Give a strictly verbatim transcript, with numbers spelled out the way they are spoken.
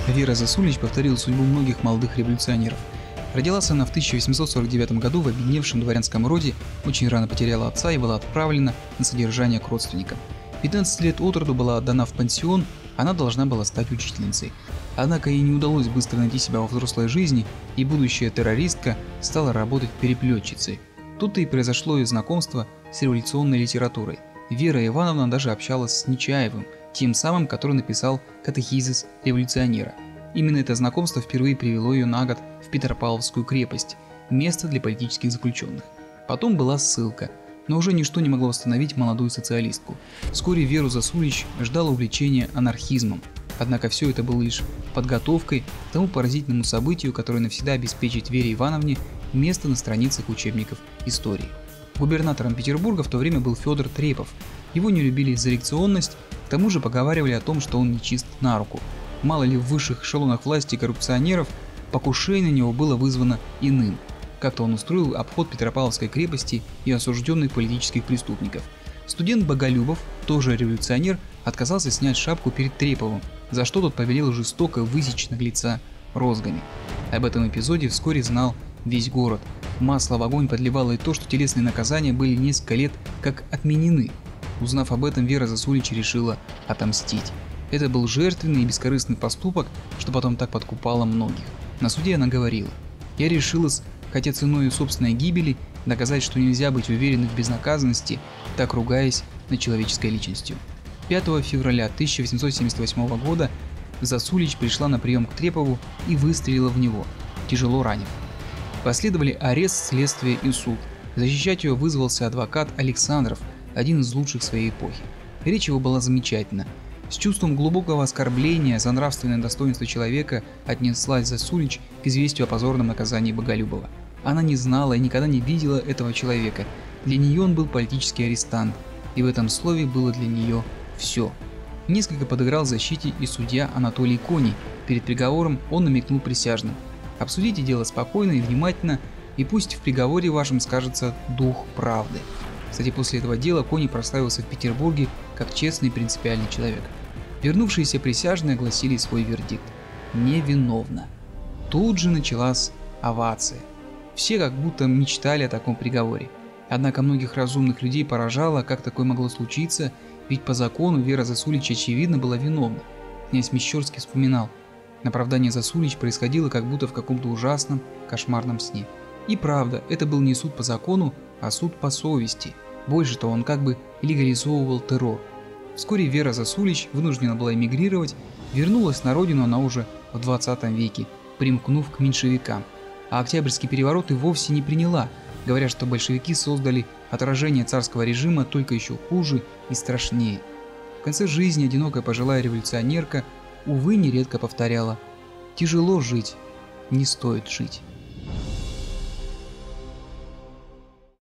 Вера Засулич повторила судьбу многих молодых революционеров. Родилась она в тысяча восемьсот сорок девятом году в обедневшем дворянском роде, очень рано потеряла отца и была отправлена на содержание к родственникам. пятнадцать лет от роду была отдана в пансион, она должна была стать учительницей. Однако ей не удалось быстро найти себя во взрослой жизни, и будущая террористка стала работать переплетчицей. Тут-то и произошло ее знакомство с революционной литературой. Вера Ивановна даже общалась с Нечаевым, тем самым, который написал «Катехизис революционера». Именно это знакомство впервые привело ее на год в Петропавловскую крепость, место для политических заключенных. Потом была ссылка, но уже ничто не могло остановить молодую социалистку. Вскоре Веру Засулич ждало увлечение анархизмом. Однако все это было лишь подготовкой к тому поразительному событию, которое навсегда обеспечит Вере Ивановне место на страницах учебников истории. Губернатором Петербурга в то время был Федор Трепов. Его не любили за реакционность, к тому же поговаривали о том, что он нечист на руку. Мало ли в высших эшелонах власти коррупционеров покушение на него было вызвано иным. Как-то он устроил обход Петропавловской крепости и осужденных политических преступников. Студент Боголюбов, тоже революционер, отказался снять шапку перед Треповым, за что тот повелел жестоко высечь наглеца розгами. Об этом эпизоде вскоре знал весь город. Масло в огонь подливало и то, что телесные наказания были несколько лет как отменены. Узнав об этом, Вера Засулич решила отомстить. Это был жертвенный и бескорыстный поступок, что потом так подкупало многих. На суде она говорила: «Я решилась, хотя ценой собственной гибели, доказать, что нельзя быть уверенной в безнаказанности, так ругаясь над человеческой личностью». пятого февраля тысяча восемьсот семьдесят восьмого года Засулич пришла на прием к Трепову и выстрелила в него, тяжело ранив. Последовали арест, следствие и суд. Защищать ее вызвался адвокат Александров, один из лучших своей эпохи. Речь его была замечательна. С чувством глубокого оскорбления за нравственное достоинство человека отнеслась Засулич к известию о позорном наказании Боголюбова. Она не знала и никогда не видела этого человека. Для нее он был политический арестант, и в этом слове было для нее все. Несколько подыграл защите и судья Анатолий Коний. Перед приговором он намекнул присяжным: «Обсудите дело спокойно и внимательно, и пусть в приговоре вашем скажется дух правды». Кстати, после этого дела Коний прославился в Петербурге как честный и принципиальный человек. Вернувшиеся присяжные огласили свой вердикт: невиновна. Тут же началась овация. Все как будто мечтали о таком приговоре. Однако многих разумных людей поражало, как такое могло случиться, ведь по закону Вера Засулич очевидно была виновна. Князь Мещерский вспоминал: оправдание Засулич происходило как будто в каком-то ужасном, кошмарном сне. И правда, это был не суд по закону, а суд по совести. Больше того, он как бы легализовывал террор. Вскоре Вера Засулич вынуждена была эмигрировать, вернулась на родину она уже в двадцатом веке, примкнув к меньшевикам. А Октябрьский переворот и вовсе не приняла, говоря, что большевики создали отражение царского режима только еще хуже и страшнее. В конце жизни одинокая пожилая революционерка, увы, нередко повторяла: «Тяжело жить, не стоит жить».